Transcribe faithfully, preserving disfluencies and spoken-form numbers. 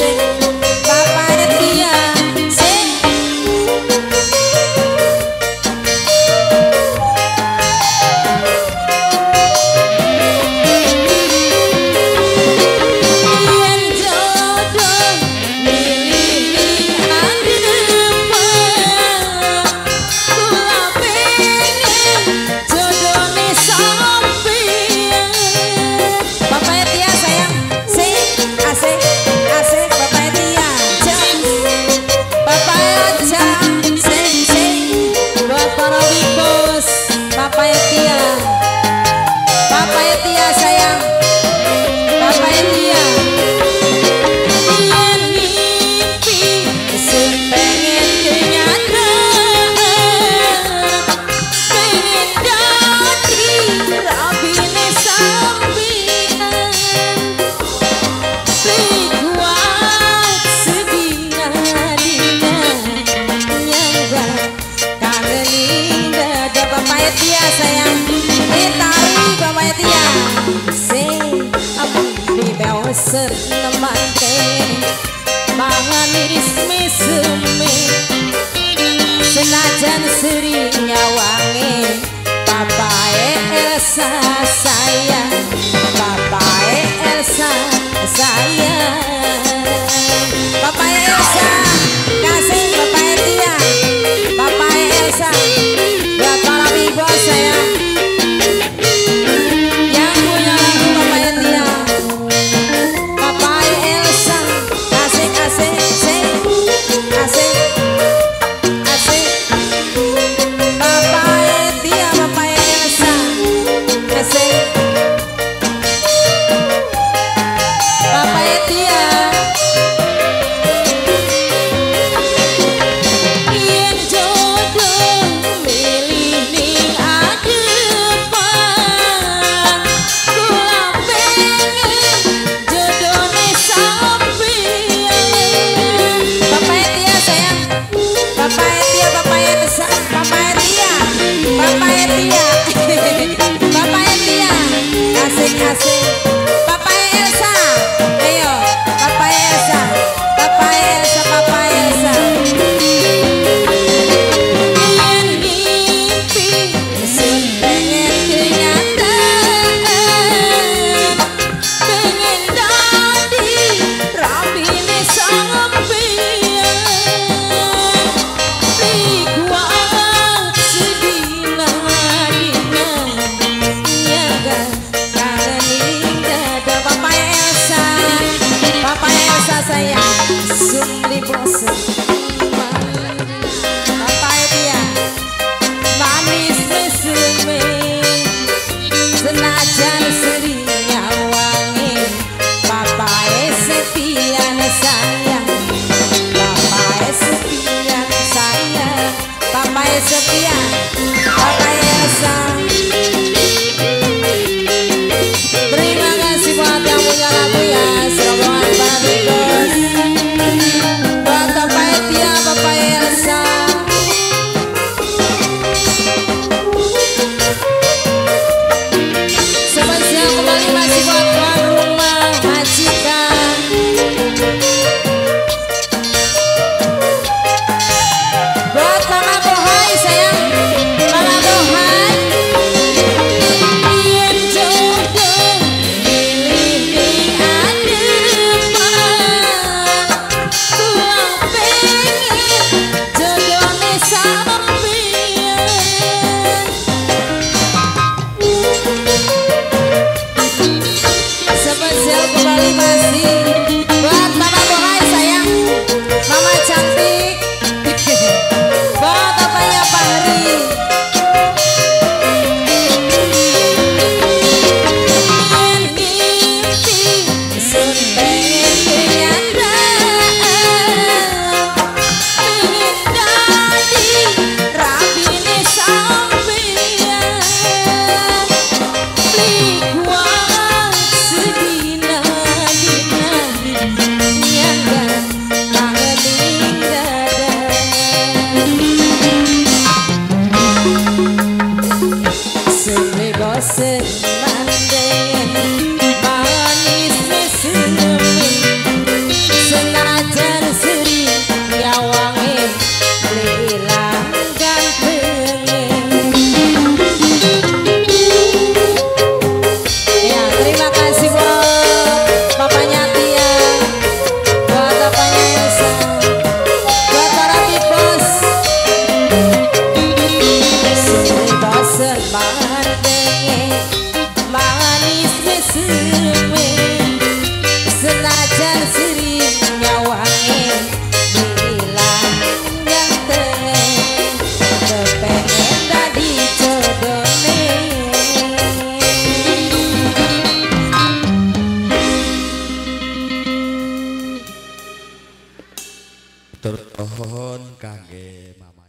Nemante manganis meseme senajan sering nyawange bapae Elsa sayang bapae Elsa sayang bapae Elsa kasih bapae Tia bapae Elsa buat para bibos sayang yang punya lagu bapae Tia bapae Elsa kasih kasih kasih kasih kasih bapae Tia bapae Elsa kasih bapae Tia yen jodoh milih ning adepan kula pengen jodone sampeyan bapae Tia sayang bapae Tia bapae Elsa bapae Tia bapae Tia bapae Tia kasih kasih bapae Elsa ayo bapae Elsa bapae Elsa bapae Elsa yen mimpi sun pengen kenyataan pengen dadi rabine sampeyan likuat sedina dina nyaga kangenin dada bapae Elsa bapae Elsa sayang sumli bosen bapae Tia manis meseme senajan sering nyawange bapae Sepian sayang bapae Sepian sayang bapae Sepian bapae Elsa terima kasih buat yang punya lagu ya serombongan para bibos buat bapae Matur nuwun kangge Mama.